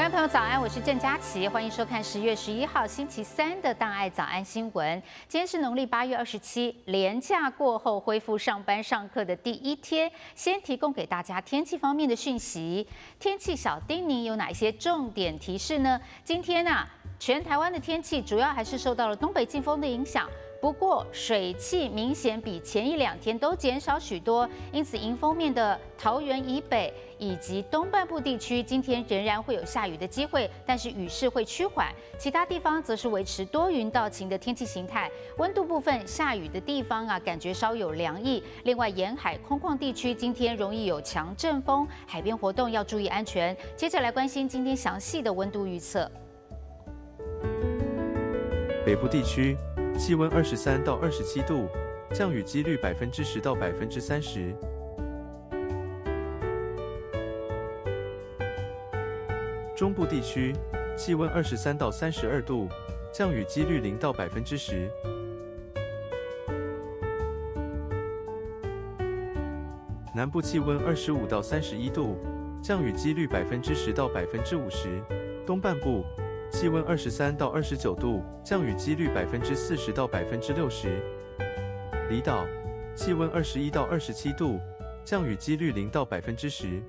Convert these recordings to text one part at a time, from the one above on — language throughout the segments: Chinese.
众朋友早安，我是郑佳琪，欢迎收看10月11号星期三的大爱早安新闻。今天是农历8月27，连假过后恢复上班上课的第一天，先提供给大家天气方面的讯息。天气小叮咛有哪些重点提示呢？今天全台湾的天气主要还是受到了东北季风的影响。不过，水汽明显比前1、2天都减少许多，因此迎风面的桃园以北以及东半部地区，今天仍然会有下雨的机会，但是雨势会趋缓。其他地方则是维持多云到晴的天气形态。温度部分，下雨的地方感觉稍有凉意。另外，沿海空旷地区今天容易有强阵风，海边活动要注意安全。接着来关心今天详细的温度预测。 北部地区。气温23到27度，降雨几率10%到30%。中部地区气温23到32度，降雨几率0到10%。南部气温25到31度，降雨几率10%到50%。东半部。气温23到29度，降雨几率40%到60%。离岛气温21到27度，降雨几率0到10%。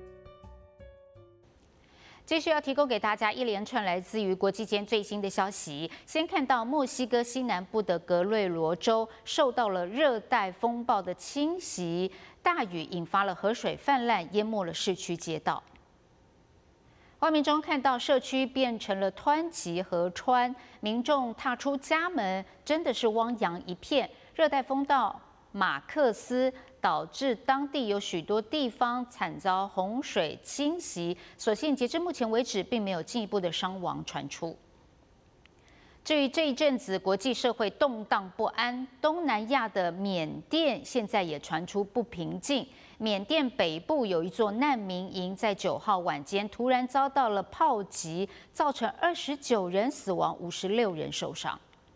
继续要提供给大家一连串来自于国际间最新的消息。先看到墨西哥西南部的格瑞罗州受到了热带风暴的侵袭，大雨引发了河水泛滥，淹没了市区街道。画面中看到社区变成了湍急河川，民众踏出家门真的是汪洋一片。热带风到马克斯，导致当地有许多地方惨遭洪水侵袭，所幸截至目前为止，并没有进一步的伤亡传出。至于这一阵子国际社会动荡不安，东南亚的缅甸现在也传出不平静。缅甸北部有一座难民营，在9号晚间突然遭到了炮击，造成29人死亡，56人受伤。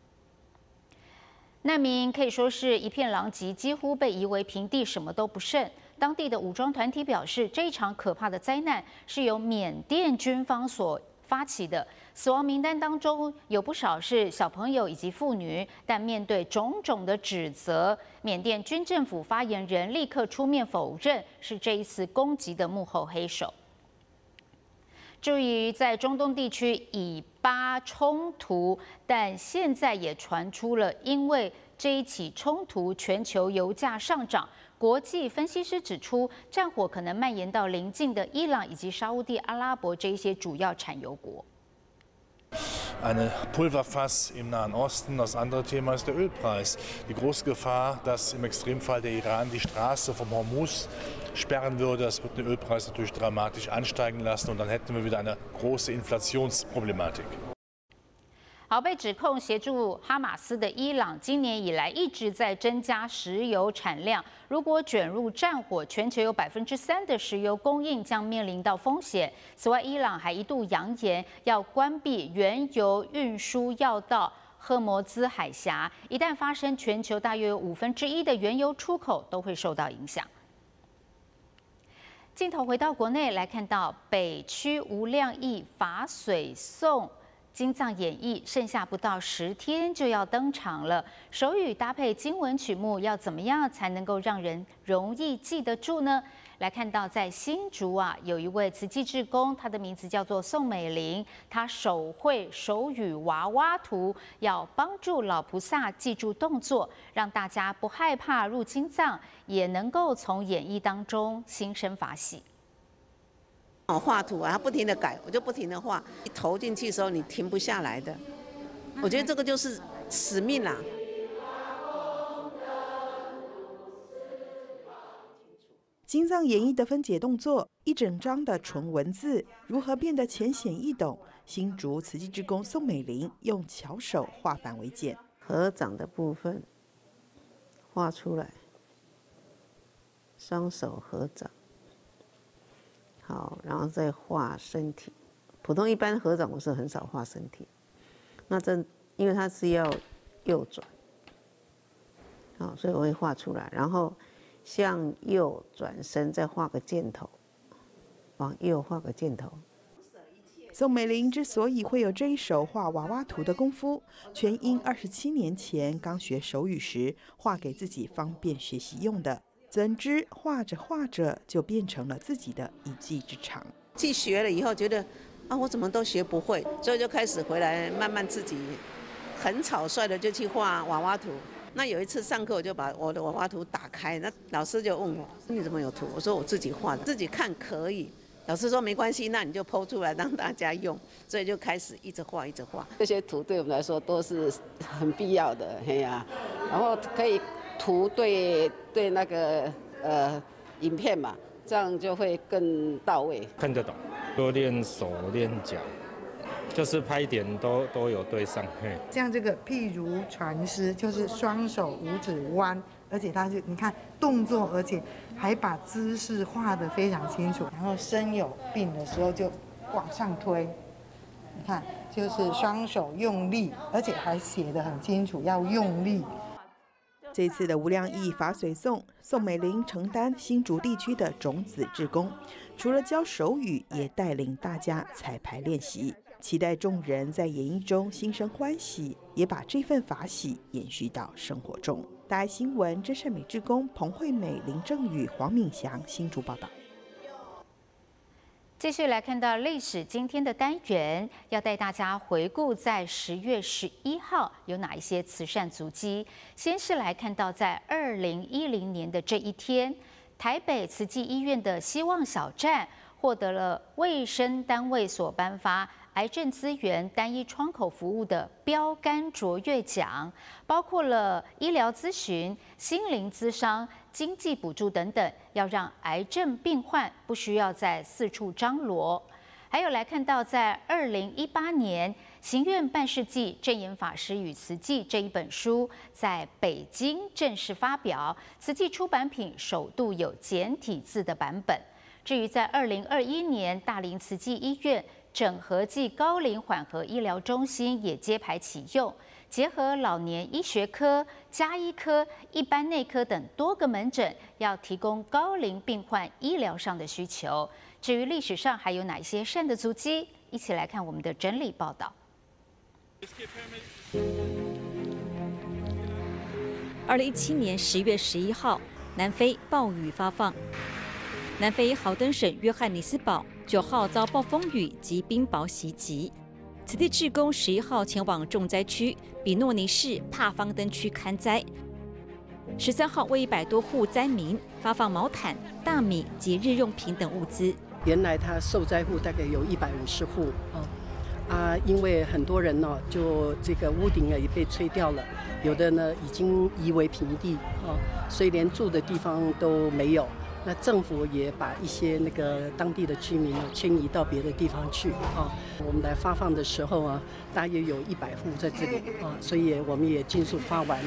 难民营可以说是一片狼藉，几乎被夷为平地，什么都不剩。当地的武装团体表示，这一场可怕的灾难是由缅甸军方所发起的，死亡名单当中有不少是小朋友以及妇女，但面对种种的指责，缅甸军政府发言人立刻出面否认是这一次攻击的幕后黑手。至于在中东地区以巴冲突，但现在也传出了因为这一起冲突，全球油价上涨。国际分析师指出，战火可能蔓延到邻近的伊朗以及沙烏地阿拉伯这一些主要产油国。 Eine Pulverfass im Nahen Osten. Das andere Thema ist der Ölpreis. Die große Gefahr, dass im Extremfall der Iran die Straße vom Hormuz sperren würde, das wird den Ölpreis natürlich dramatisch ansteigen lassen und dann hätten wir wieder eine große Inflationsproblematik. 好，被指控协助哈马斯的伊朗，今年以来一直在增加石油产量。如果卷入战火，全球有3%的石油供应将面临到风险。此外，伊朗还一度扬言要关闭原油运输要道赫摩兹海峡，一旦发生，全球大约有1/5的原油出口都会受到影响。镜头回到国内来看到北区无量义法水颂。金藏演义剩下不到10天就要登场了，手语搭配经文曲目，要怎么样才能够让人容易记得住呢？来看到在新竹有一位慈济志工，他的名字叫做宋美玲，他手绘手语娃娃图，要帮助老菩萨记住动作，让大家不害怕入金藏，也能够从演绎当中心生法喜。 我画图他不停的改，我就不停的画。一投进去的时候，你停不下来的。我觉得这个就是使命啦。 金藏演义的分解动作，一整章的纯文字如何变得浅显易懂？新竹慈济志工宋美玲用巧手化繁为简， 合掌的部分画出来，双手合掌。好，然后再画身体。普通一般合掌我是很少画身体，那因为它是要右转，好，所以我会画出来，然后向右转身，再画个箭头，往右画个箭头。 宋美龄之所以会有这一手画娃娃图的功夫，全因27年前刚学手语时画给自己方便学习用的，怎知画着画着就变成了自己的一技之长。 去学了以后，觉得啊，我怎么都学不会，所以就开始回来慢慢自己很草率的就去画娃娃图。那有一次上课，我就把我的娃娃图打开，那老师就问我：“你怎么有图？”我说：“我自己画的，自己看可以。”老师说：“没关系，那你就PO出来让大家用。”所以就开始一直画，一直画。 这些图对我们来说都是很必要的，嘿呀，然后可以图对那个影片嘛，这样就会更到位， 看得懂。多练手练脚。就是拍点都有对上， 像这个譬如传诗，就是双手五指弯，而且它是你看动作，而且还把姿势画得非常清楚。然后身有病的时候就往上推，你看就是双手用力，而且还写得很清楚，要用力。 这次的无量义法髓颂，宋美龄承担新竹地区的种子志工，除了教手语，也带领大家彩排练习。期待众人在演艺中心生欢喜，也把这份法喜延续到生活中。大爱新闻真善美志工彭惠美、林正宇、黄敏祥新竹报道。 继续来看到历史今天的单元，要带大家回顾在10月11号有哪一些慈善足迹。先是来看到在2010年的这一天，台北慈济医院的希望小站获得了卫生单位所颁发癌症资源单一窗口服务的标杆卓越奖，包括了医疗咨询、心灵咨商、经济补助等等，要让癌症病患不需要再四处张罗。还有来看到在2018年，行愿半世纪证严法师与慈济这一本书在北京正式发表，慈济出版品首度有简体字的版本。至于在2021年，大林慈济医院整合暨高龄缓和医疗中心也揭牌启用，结合老年医学科、家医科、一般内科等多个门诊，要提供高龄病患医疗上的需求。至于历史上还有哪些善的足迹，一起来看我们的整理报道。 2017年10月11号，南非暴雨发放。南非豪登省约翰尼斯堡9号遭暴风雨及冰雹袭击，慈济志工11号前往重灾区比诺尼市帕方登区勘灾。13号为100多户灾民发放毛毯、大米及日用品等物资。 原来他受灾户大概有150户因为很多人呢，就这个屋顶也被吹掉了，有的呢已经移为平地所以连住的地方都没有。那政府也把一些那个当地的居民呢迁移到别的地方去我们来发放的时候大约有100户在这里所以我们也尽速发完。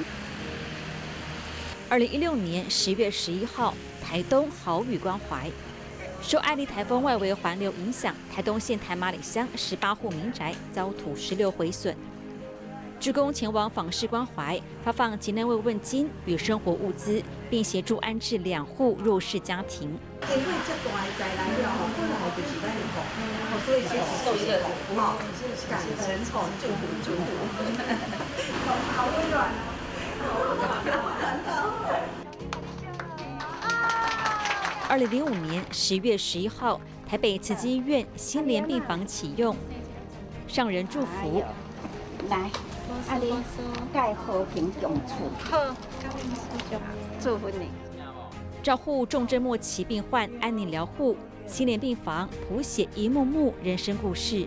2016年10月11号，台东豪雨关怀，受艾利台风外围环流影响，台东县台马里乡18户民宅遭土石流毁损。志工前往访视关怀，发放急难慰问金与生活物资，并协助安置2户弱势家庭。 因为这大的灾难了，本来就是咱的福，所以这是受益的福感恩祝福，好温暖。 2005年10月11号，台北慈济医院心莲病房启用，上人祝福。 来。你盖和平共处，好，祝福你。 照护重症末期病患安宁疗护，心莲病房谱写一幕幕人生故事。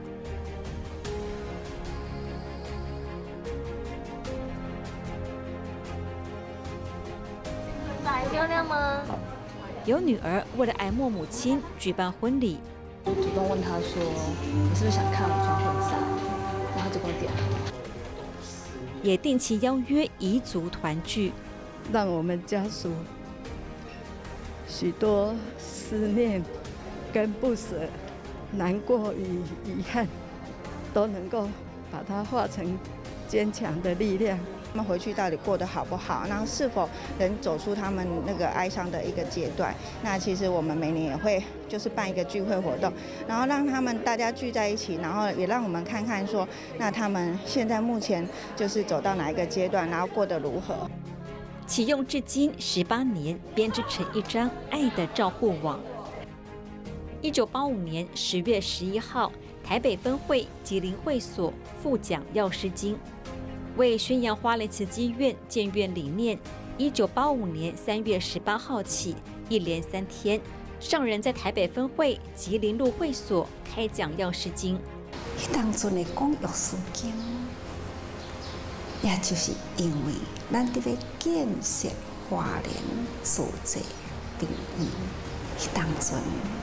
来漂亮吗？ 有女儿为了爱慕母亲举办婚礼， 我主动问她说：“你是不是想看我穿婚纱？”然后她就跟我点头。 也定期邀约彝族团聚， 让我们家属许多思念跟不舍、难过与遗憾，都能够把它化成坚强的力量， 他们回去到底过得好不好，然后是否能走出他们那个哀伤的一个阶段。那其实我们每年也会就是办一个聚会活动，然后让他们大家聚在一起，然后也让我们看看说，那他们现在目前就是走到哪一个阶段，然后过得如何。 启用至今18年，编织成一张爱的照护网。1985年10月11号，台北分会吉林会所复奖药师经。为宣扬花莲慈济院建院理念，1985年3月18号起，一连3天，上人在台北分会吉林路会所开讲药师经。 当初的讲药师经，也就是因为咱伫咧建设花莲慈济病院，当初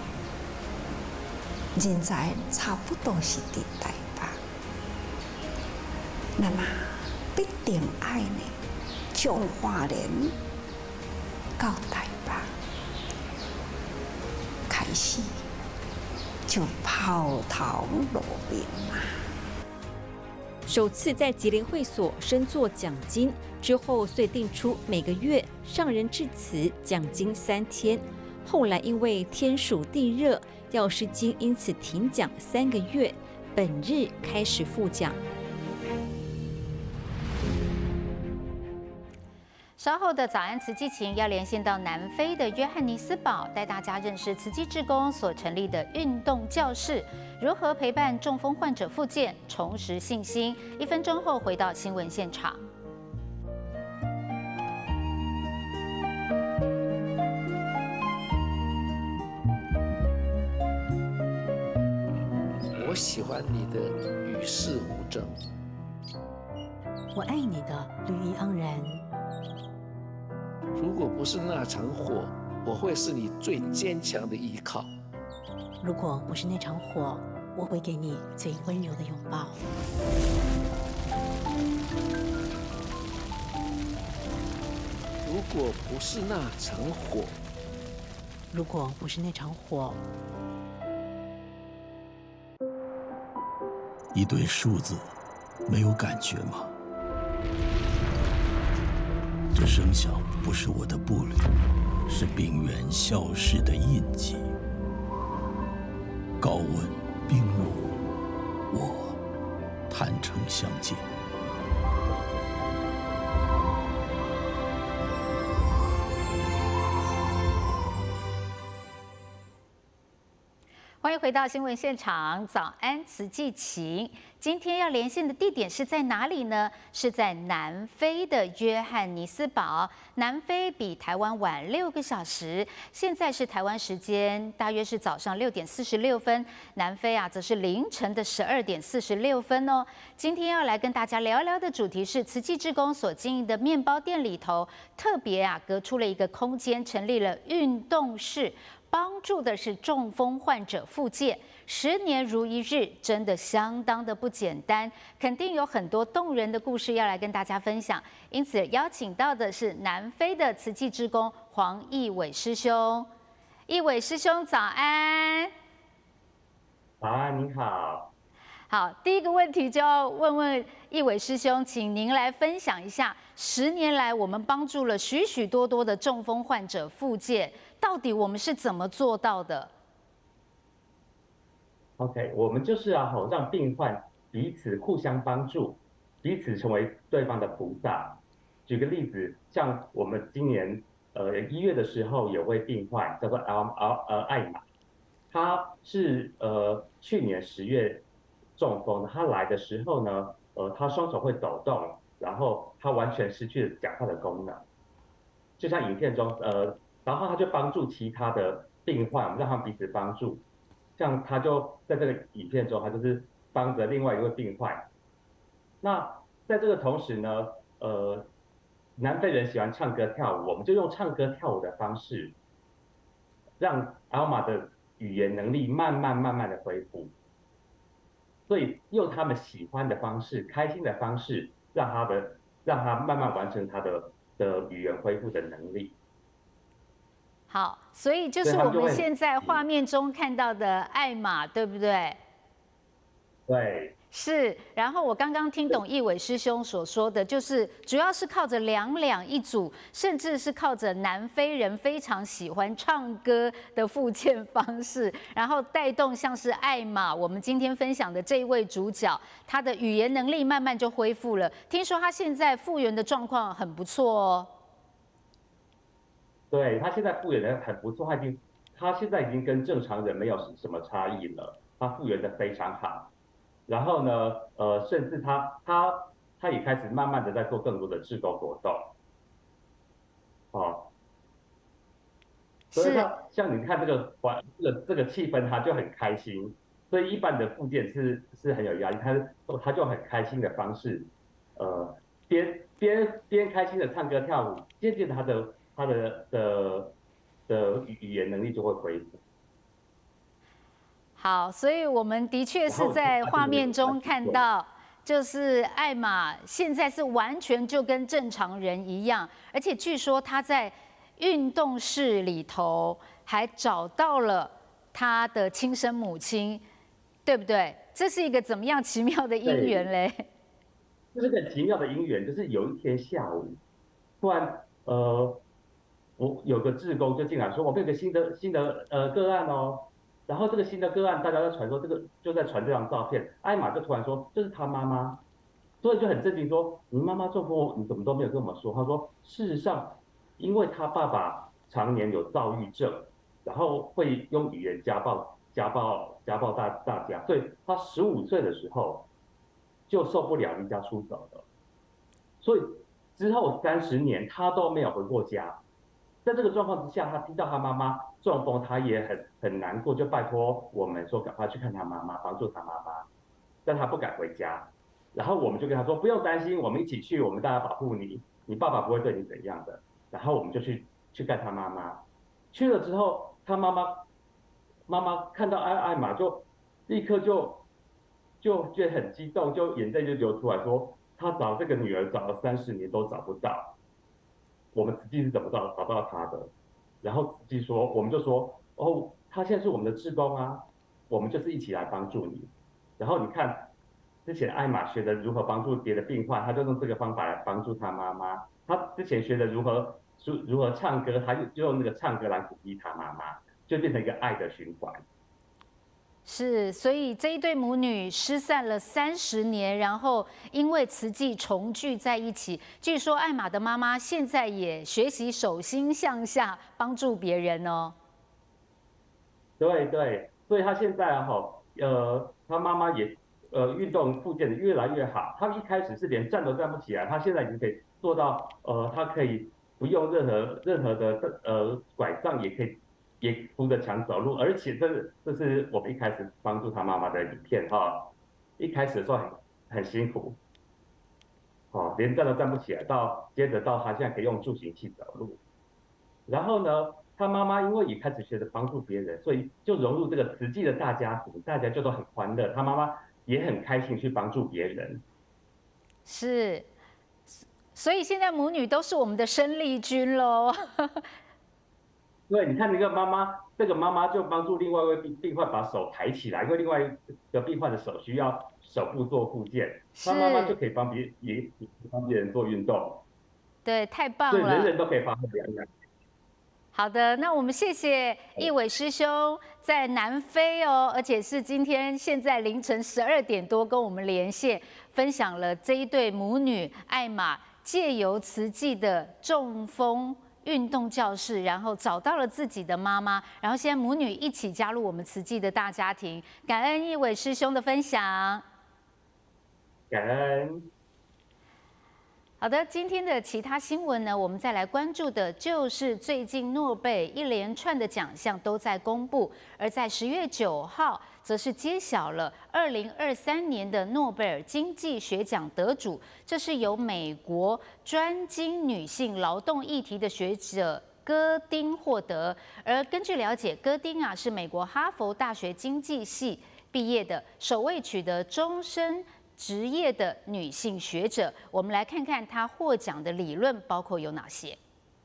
人才差不多是伫台北，那么必定爱呢，将花莲到台北开始就抛头露面嘛。 首次在吉林会所升座讲经之后，遂定出每个月上人致辞讲经3天。后来因为天暑地热，药师经因此停讲3个月，本日开始复讲。 稍后的早安慈济情要连线到南非的约翰尼斯堡，带大家认识慈济志工所成立的运动教室，如何陪伴中风患者复健，重拾信心。1分钟后回到新闻现场。 我喜欢你的与世无争， 我爱你的绿意盎然。 如果不是那场火，我会是你最坚强的依靠。 如果不是那场火，我会给你最温柔的拥抱。 如果不是那场火， 如果不是那场火， 一对数字没有感觉吗？这声响不是我的步履，是病原消逝的印记。高温冰融，我坦诚相见。 欢迎回到新闻现场，早安慈济情。今天要连线的地点是在哪里呢？是在南非的约翰尼斯堡。南非比台湾晚6个小时，现在是台湾时间大约是早上6点46分，南非则是凌晨的12点46分哦。今天要来跟大家聊聊的主题是慈济志工所经营的面包店里头，特别隔出了一个空间，成立了运动室。帮助的是中风患者复健，10年如一日，真的相当的不简单，肯定有很多动人的故事要来跟大家分享。因此邀请到的是南非的慈济志工黄义伟师兄。义伟师兄早安。 早安，你好。 好，第一个问题就要问问义伟师兄，请您来分享一下10年来我们帮助了许许多多的中风患者复健，到底我们是怎么做到的 ？OK， 我们就是让病患彼此互相帮助，彼此成为对方的菩萨。举个例子，像我们今年1月的时候有位病患叫做艾玛，他是去年10月中风的，他来的时候呢，他双手会抖动，然后他完全失去了讲话的功能，就像影片中然后他就帮助其他的病患，我们让他们彼此帮助。像他就在这个影片中，他就是帮着另外一位病患。那在这个同时呢，南非人喜欢唱歌跳舞，我们就用唱歌跳舞的方式，让阿玛的语言能力慢慢的恢复。所以用他们喜欢的方式、开心的方式，让他慢慢完成他的语言恢复的能力。 好，所以就是我们现在画面中看到的艾玛，对不对？ 对。 是，然后我刚刚听懂义伟师兄所说的，就是主要是靠着两两一组，甚至是靠着南非人非常喜欢唱歌的复健方式，然后带动像是艾玛，我们今天分享的这一位主角，他的语言能力慢慢就恢复了。听说他现在复原的状况很不错哦。 对，他现在复原的很不错，他现在已经跟正常人没有什么差异了，他复原的非常好。然后呢，甚至他也开始慢慢的在做更多的志工活动，哦，所以他像你看这个气氛，他就很开心。所以一般的复健是很有压力，他就很开心的方式，边开心的唱歌跳舞，渐渐的他的语言能力就会恢复。 好，所以我们的确是在画面中看到，就是艾玛现在是完全就跟正常人一样，而且据说她在运动室里头还找到了她的亲生母亲，对不对？这是一个怎么样奇妙的姻缘嘞？ 这是个奇妙的姻缘，就是有一天下午，突然我有个志工就进来说，我们有个新的个案哦。然后这个新的个案，大家在传说就在传这张照片，艾玛就突然说这是他妈妈，所以就很震惊说你妈妈中风，你怎么都没有跟我们说？他说事实上，因为他爸爸常年有躁郁症，然后会用语言家暴大家，所以他15岁的时候就受不了离家出走了，所以之后30年他都没有回过家。在这个状况之下，他听到他妈妈中风，他也很难过，就拜托我们说赶快去看他妈妈，帮助他妈妈，但他不敢回家。然后我们就跟他说不用担心，我们一起去，我们大家保护你，你爸爸不会对你怎样的。然后我们就去看他妈妈，去了之后，他妈妈看到艾玛就立刻就觉得很激动，就眼泪就流出来说，他找这个女儿找了30年都找不到。我们慈济是找不到他的，然后慈济说，我们就说，哦，他现在是我们的志工啊，我们就是一起来帮助你。然后你看，之前艾玛学的如何帮助别的病患，他就用这个方法来帮助他妈妈。他之前学的如何唱歌，他就用那个唱歌来鼓励他妈妈，就变成一个爱的循环。 是，所以这一对母女失散了30年，然后因为慈济重聚在一起。据说艾玛的妈妈现在也学习手心向下，帮助别人哦。 对，所以她现在她妈妈也运动复健的越来越好。她一开始是连站都站不起来，她现在已经可以做到她可以不用任何的拐杖，也扶着墙走路，而且这是我们一开始帮助他妈妈的影片哈。一开始的时候很辛苦，连站都站不起来，接着到他现在可以用助行器走路。然后呢，他妈妈因为也开始学着帮助别人，所以就融入这个慈济的大家庭，大家就都很欢乐。他妈妈也很开心去帮助别人。 是，所以现在母女都是我们的生力军喽。 对，你看那个妈妈，这个妈妈就帮助另外一位病患把手抬起来，因为另外一个病患的手需要手部做复健，他妈妈就可以帮别人做运动。 对，太棒了！ 对，人人都可以发挥良能。 好的，那我们谢谢义伟师兄在南非哦，而且是现在凌晨12点多跟我们连线，分享了这一对母女艾玛借由慈济的中风运动教室，然后找到了自己的妈妈，然后现在母女一起加入我们慈济的大家庭。感恩义伟师兄的分享， 感恩。 好的，今天的其他新闻呢，我们再来关注的就是最近诺贝尔一连串的奖项都在公布，而在10月9号，则是揭晓了2023年的诺贝尔经济学奖得主，这是由美国专精女性劳动议题的学者戈丁获得。而根据了解，戈丁是美国哈佛大学经济系毕业的，首位取得终身职业的女性学者。我们来看看她获奖的理论包括有哪些。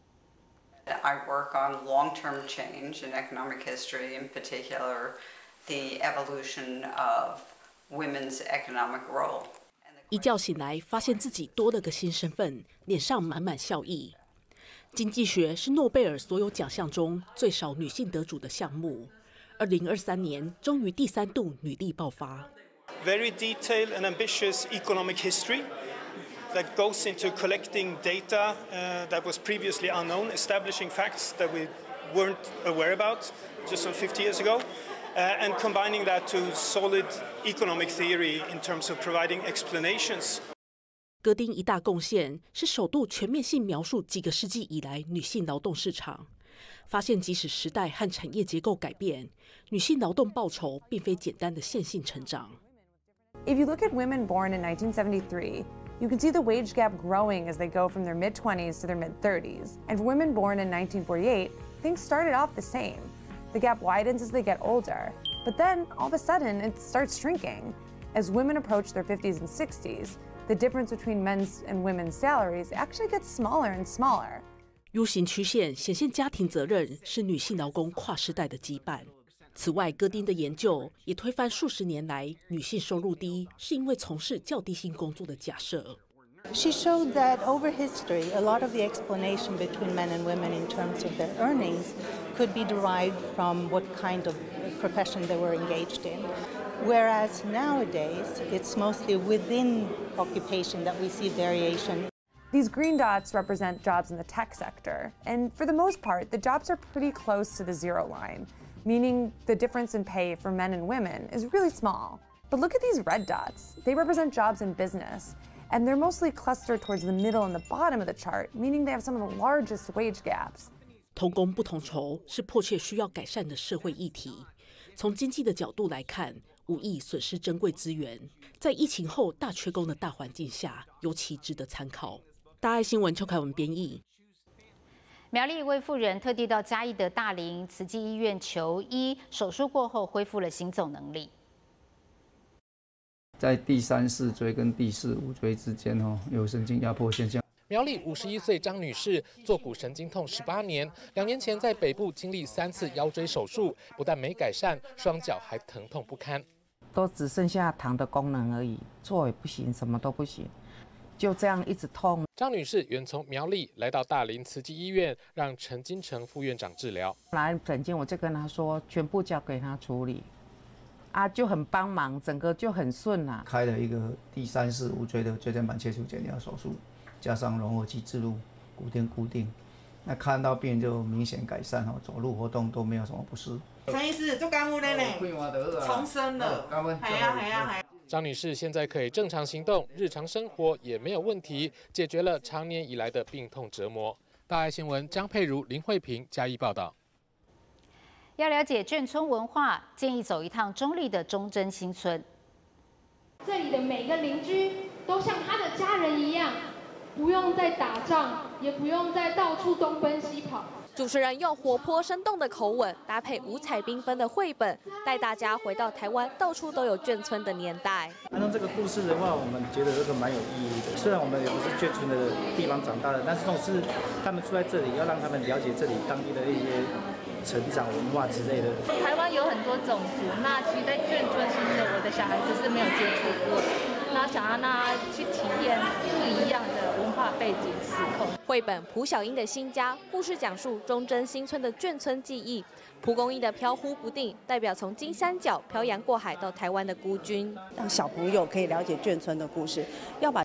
I work on long-term change in economic history, in particular, the evolution of women's economic role. 一觉醒来，发现自己多了个新身份，脸上满满笑意。经济学是诺贝尔所有奖项中最少女性得主的项目。2023年，终于第3度女力爆发。 Very detailed and ambitious economic history that goes into collecting data that was previously unknown, establishing facts that we weren't aware about just some 50 years ago, and combining that to solid economic theory in terms of providing explanations. 戈丁一大贡献是首度全面性描述几个世纪以来女性劳动市场，发现即使时代和产业结构改变，女性劳动报酬并非简单的线性成长。 If you look at women born in 1973, you can see the wage gap growing as they go from their mid-20s to their mid-30s. And for women born in 1948, things started off the same. The gap widens as they get older, but then all of a sudden it starts shrinking. As women approach their 50s and 60s, the difference between men's and women's salaries actually gets smaller and smaller. U 型曲线显现家庭责任是女性劳工跨世代的羁绊。此外，戈丁的研究也推翻数十年来女性收入低是因为从事较低薪工作的假设。 She showed that over history, a lot of the explanation between men and women in terms of their earnings could be derived from what kind of profession they were engaged in. Whereas nowadays, it's mostly within occupation that we see variation. These green dots represent jobs in the tech sector, and for the most part, the jobs are pretty close to the zero line, meaning the difference in pay for men and women is really small. But look at these red dots. They represent jobs in business, and they're mostly clustered towards the middle and the bottom of the chart, meaning they have some of the largest wage gaps. 同工不同酬是迫切需要改善的社会议题。从经济的角度来看，无意损失珍贵资源，在疫情后大缺工的大环境下，尤其值得参考。大爱新闻邱凯文编译。 苗栗一位妇人特地到嘉义的大林慈济医院求医，手术过后恢复了行走能力。 在第3、4椎跟第4、5椎之间有神经压迫现象。 苗栗51岁张女士坐骨神经痛18年，2年前在北部经历3次腰椎手术，不但没改善，双脚还疼痛不堪， 都只剩下躺的功能而已，坐也不行，什么都不行。就这样一直痛。 张女士原从苗栗来到大林慈济医院，让陈金城副院长治疗。 来诊间我就跟他说，全部交给他处理，就很帮忙，整个就很顺啦。 开了一个第3、4、5椎的椎间盘切除减压手术，加上融合器置入，骨垫固定，那看到病人就明显改善走路活动都没有什么不适。 陈医师，做干物的呢，重生了，系啊。 张女士现在可以正常行动，日常生活也没有问题，解决了长年以来的病痛折磨。大爱新闻江佩如、林慧萍加以报道。 要了解眷村文化，建议走一趟中立的忠贞新村。 这里的每个邻居都像他的家人一样，不用再打仗，也不用再到处东奔西跑。 主持人用活泼生动的口吻，搭配五彩缤纷的绘本，带大家回到台湾到处都有眷村的年代。 按照这个故事的话，我们觉得这个蛮有意义的。虽然我们也不是眷村的地方长大的，但是总是他们住在这里，要让他们了解这里当地的一些成长文化之类的。 台湾有很多种族，那其实在眷村型的，我的小孩子是没有接触过的。那想让他去体验不一样的文化背景时空。 绘本《蒲小英的新家》故事讲述忠贞新村的眷村记忆。蒲公英的飘忽不定，代表从金三角漂洋过海到台湾的孤军， 让小朋友可以了解眷村的故事，要把